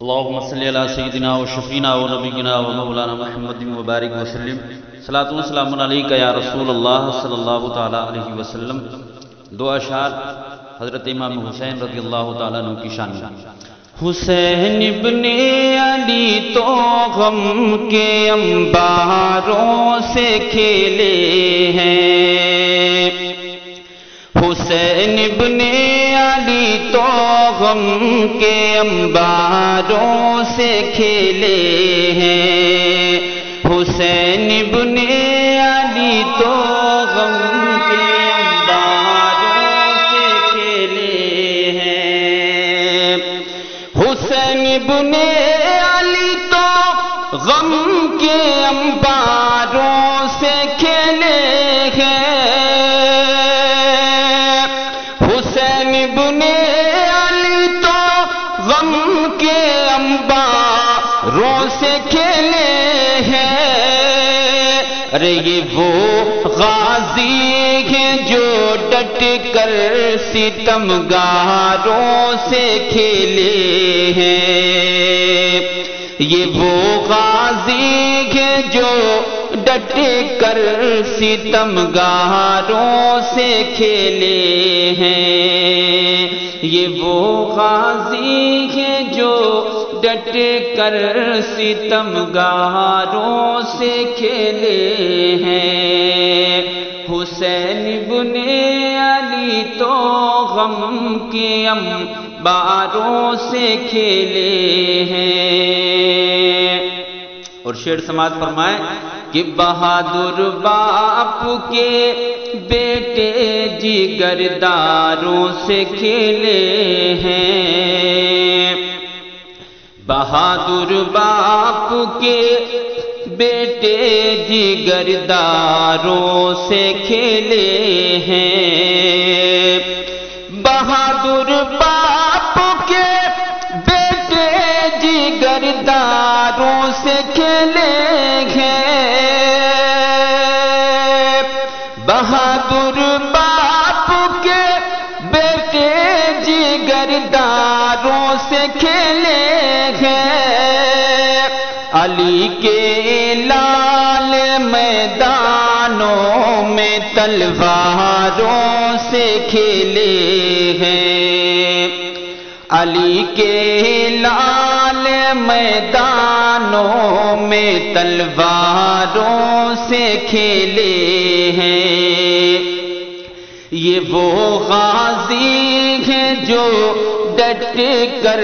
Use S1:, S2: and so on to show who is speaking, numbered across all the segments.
S1: اللهم صل على سيدنا وشفينا ونبينا ومولانا محمد وبارك وسلم صلاۃ و سلام علیک یا رسول اللہ صلی اللہ تعالی علیہ وسلم۔ دو اشعار حضرت امام حسین رضی اللہ تعالیٰ عنہ کی شان میں۔
S2: حسین ابن علی تو غم کے انباروں سے کھیلے ہیں، حسین ابن علی تو غم کے انباروں سے کھیلے ہیں، حسین ابن علی تو غم کے انباروں سے کھیلے ہیں، حسین ابن علی تو غم کے انباروں سے کھیلے ہیں، حسین ابن علی تو غم کے انباروں سے کھیلے ہیں۔ ارے یہ وہ غازی ہیں جو ڈٹ کر ستمگاروں سے کھیلے ہیں، یہ وہ غازی ہیں جو ڈٹ کر ستمگاروں سے کھیلے ہیں، یہ وہ غازی ہیں جو ڈٹ کر ستمگاروں سے کھیلے ہیں، حسین ابن علی تو غم کے انباروں سے کھیلے ہیں۔
S1: اور شعر سماعت فرمائے
S2: کہ بہادر باپ کے بیٹے جگرداروں سے کھیلے ہیں، بہادر باپ کے بیٹے جگرداروں سے کھیلے ہیں، بہادر باپ کے بیٹے جگرداروں سے کھیلے ہیں، بہادر باپ کے بیٹے جگرداروں سے کھیلے ہیں، علی کے لال میدانوں میں تلواروں سے کھیلے ہیں، علی کے لال میدانوں میں تلواروں سے کھیلے ہیں، یہ وہ غازی ہیں جو ڈٹ کر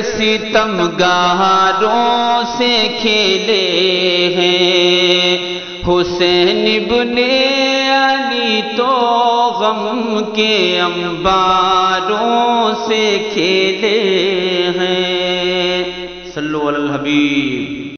S2: ستمگاروں سے کھیلے ہیں، حسین ابن علی تو غم کے انباروں سے کھیلے ہیں۔
S1: صلو علی الحبیب۔